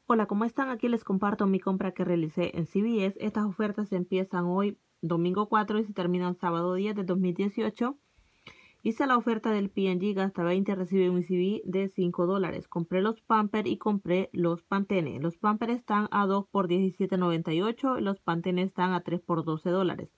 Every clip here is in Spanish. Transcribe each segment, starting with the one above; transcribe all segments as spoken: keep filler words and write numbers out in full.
Hola, ¿cómo están? Aquí les comparto mi compra que realicé en C V S. Estas ofertas empiezan hoy, domingo cuatro, y se terminan sábado diez de dos mil dieciocho. Hice la oferta del P and G, gasta veinte, recibe un C V de cinco dólares. Compré los Pampers y compré los Pantene. Los Pampers están a dos por diecisiete noventa y ocho y los Pantene están a tres por doce dólares.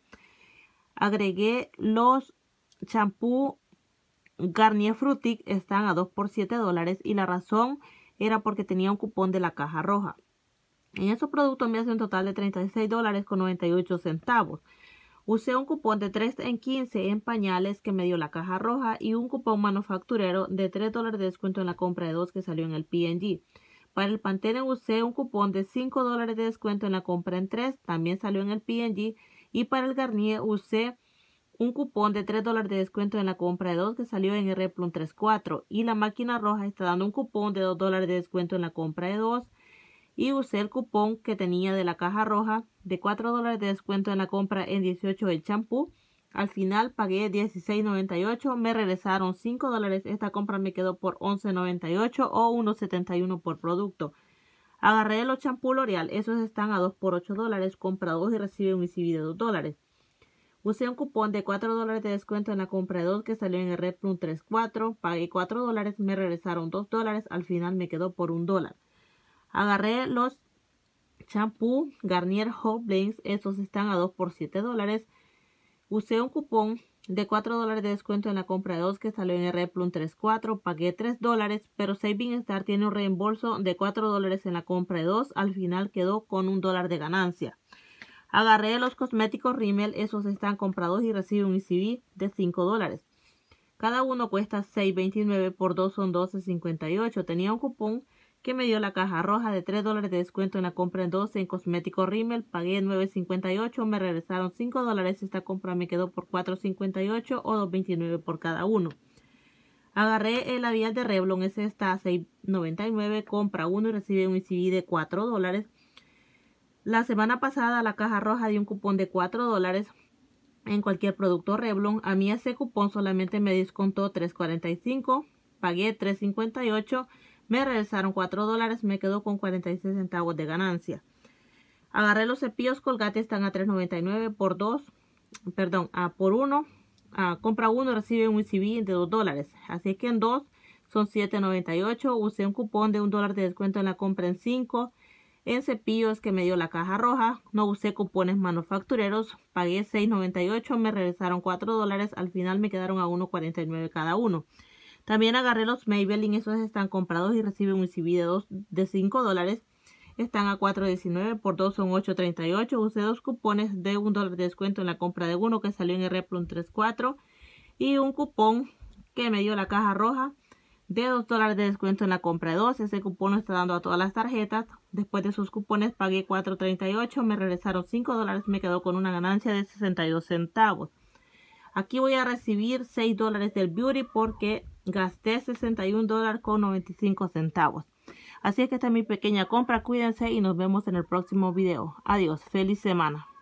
Agregué los champú Garnier Fructis, están a dos por siete dólares, y la razón era porque tenía un cupón de la caja roja. En esos productos me hace un total de treinta y seis dólares con noventa y ocho centavos. Usé un cupón de tres en quince en pañales que me dio la caja roja y un cupón manufacturero de tres dólares de descuento en la compra de dos que salió en el P and G. Para el Pantene usé un cupón de cinco dólares de descuento en la compra en tres, también salió en el P and G. Y para el Garnier usé un cupón de tres dólares de descuento en la compra de dos que salió en R Plum treinta y cuatro. Y la máquina roja está dando un cupón de dos dólares de descuento en la compra de dos. Y usé el cupón que tenía de la caja roja de cuatro dólares de descuento en la compra en dieciocho del champú. Al final pagué dieciséis noventa y ocho, me regresaron cinco dólares. Esta compra me quedó por once noventa y ocho o uno setenta y uno por producto. Agarré los champú L'Oreal, esos están a dos por ocho dólares. Compra dos y recibe un C V de dos dólares. Usé un cupón de cuatro dólares de descuento en la compra de dos que salió en el Red Plum treinta y cuatro. Pagué cuatro dólares, me regresaron dos dólares. Al final me quedó por un dólar. Agarré los champú Garnier Hot Blends, esos están a dos por siete dólares. Usé un cupón de cuatro dólares de descuento en la compra de dos que salió en el Red Plum treinta y cuatro. Pagué tres dólares, pero Saving Star tiene un reembolso de cuatro dólares en la compra de dos. Al final quedó con un dólar de ganancia. Agarré los cosméticos Rimmel, esos están comprados y reciben un C V de cinco dólares. Cada uno cuesta seis veintinueve, por dos son doce cincuenta y ocho. Tenía un cupón que me dio la caja roja de tres dólares de descuento en la compra en doce en cosméticos Rimmel. Pagué nueve cincuenta y ocho, me regresaron cinco dólares. Esta compra me quedó por cuatro cincuenta y ocho o dos veintinueve por cada uno. Agarré el labial de Revlon, ese está a seis noventa y nueve, compra uno y recibe un C V de cuatro dólares. La semana pasada la caja roja dio un cupón de cuatro dólares en cualquier producto Revlon. A mí ese cupón solamente me descontó tres cuarenta y cinco, pagué tres cincuenta y ocho, me regresaron cuatro dólares, me quedó con cuarenta y seis centavos de ganancia. Agarré los cepillos Colgate, están a tres noventa y nueve, por dos, perdón, a por uno, a compra uno recibe un C V de dos dólares, así que en dos son siete noventa y ocho. Usé un cupón de un dólar de descuento en la compra en cinco. En cepillos que me dio la caja roja, no usé cupones manufactureros, pagué seis noventa y ocho, me regresaron cuatro dólares, al final me quedaron a uno cuarenta y nueve cada uno. También agarré los Maybelline, esos están comprados y reciben un C V de, dos, de cinco dólares, están a cuatro diecinueve, por dos son ocho treinta y ocho. Usé dos cupones de un dólar de descuento en la compra de uno que salió en el Red Plum treinta y cuatro y un cupón que me dio la caja roja de dos dólares de descuento en la compra de dos. Ese cupón lo está dando a todas las tarjetas. Después de sus cupones pagué cuatro treinta y ocho, me regresaron cinco dólares, me quedó con una ganancia de sesenta y dos centavos. Aquí voy a recibir seis dólares del Beauty porque gasté sesenta y un dólares con noventa y cinco centavos. Así es que esta es mi pequeña compra. Cuídense y nos vemos en el próximo video. Adiós. Feliz semana.